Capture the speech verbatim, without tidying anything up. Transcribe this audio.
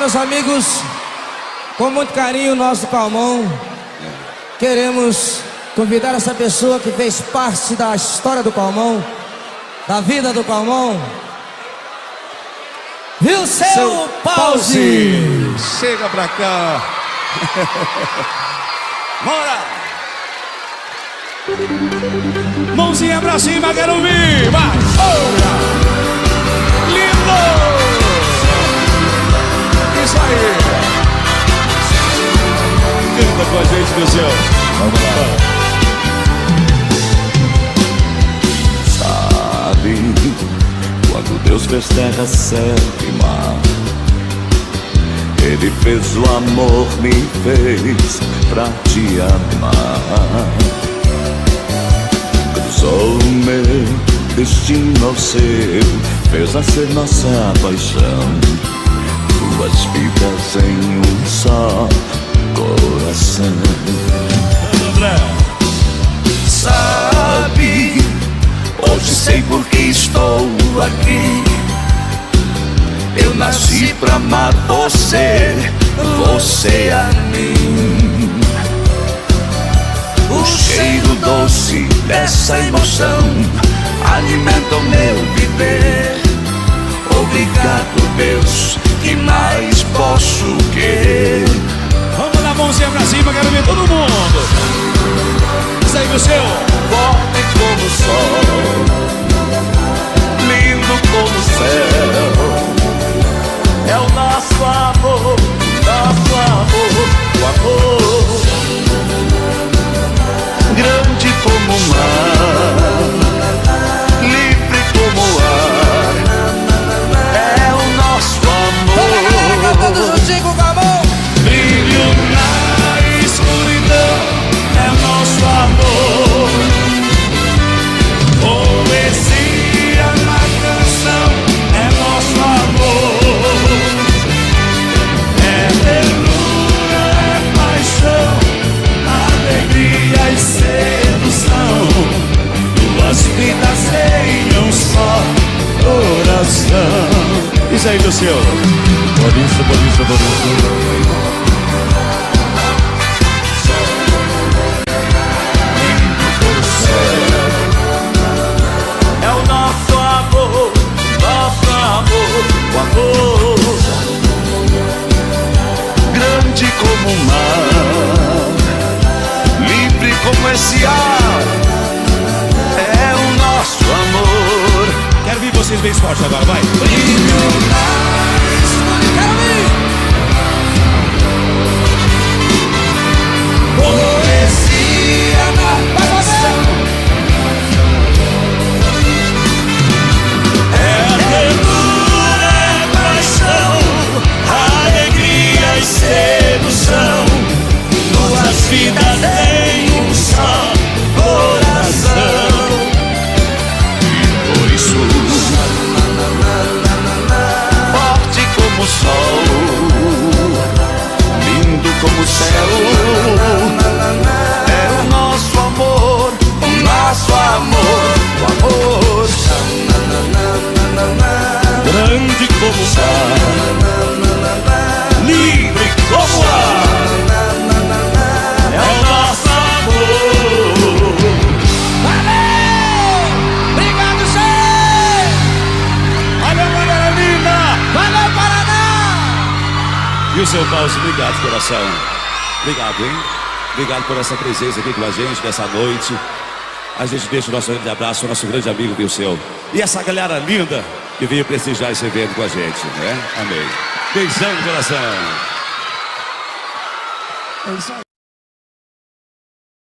meus amigos, com muito carinho, nós do Calmon queremos convidar essa pessoa que fez parte da história do Calmon, da vida do Calmon, Vilceu Pause. Chega pra cá. Bora! Mãozinha pra cima, quero ouvir. Vai! Ora! Lindo! Isso aí! Canta com a gente, Vilceu. Vamos lá. Sabe, quando Deus fez terra, céu e mar, Ele fez o amor, me fez pra te amar. Cruzou o meu destino ao seu, fez nascer nossa paixão, duas vidas em um só coração. Sabe, hoje sei por que estou aqui. Eu nasci pra amar você, você a mim. O cheiro doce dessa emoção alimenta o meu viver. Obrigado, Deus, que mais posso querer? Vamos dar a mãozinha pra cima, quero ver todo mundo. Isso aí, Vilceu. Forte como o sol, lindo como o céu, é o nosso amor, nosso amor, o amor. Grande como o mar, livre como o ar, é o nosso amor. Todos juntinhos com o Calmon. Brilho na escuridão, é o nosso amor. Poesia na canção, é nosso amor. É ternura, é paixão, alegria e sedução, duas vidas em um só coração. Isso aí, Vilceu. Por isso, por isso, por isso. É o nosso amor, nosso amor, o amor. Grande como o mar, livre como esse ar, é o nosso amor. Quero ver vocês bem forte agora, vai. Brilho na Quero ouvir. poesia na canção, é ternura, é paixão, alegria e sedução, duas vidas em um só coração. E por isso, forte como o sol, lindo como o céu, é o nosso amor, o nosso amor, o amor. Grande como o mar, livre como o ar, é o nosso amor. Valeu! Obrigado, gente! Valeu, galera linda! Valeu, Paraná! Vilceu Pause, obrigado, coração. Obrigado, hein? Obrigado por essa presença aqui com a gente nessa noite. A gente deixa o nosso grande abraço ao nosso grande amigo Vilceu. E essa galera linda que veio prestigiar esse evento com a gente, né? Amém. Beijão no coração. É isso aí.